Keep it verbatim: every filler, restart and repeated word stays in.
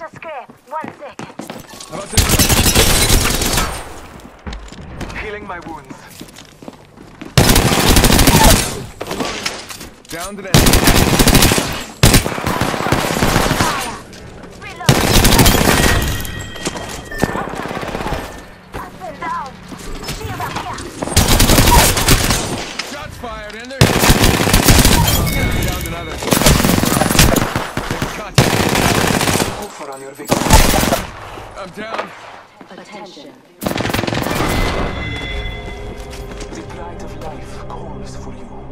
a scrap. One second. How about this? Healing my wounds. Down to that. Fire. Reload. Up and down. Shield up here. Shots fired, and they're down to another. Contact. Offer on your victim. I'm down. Attention. The pride of life calls for you.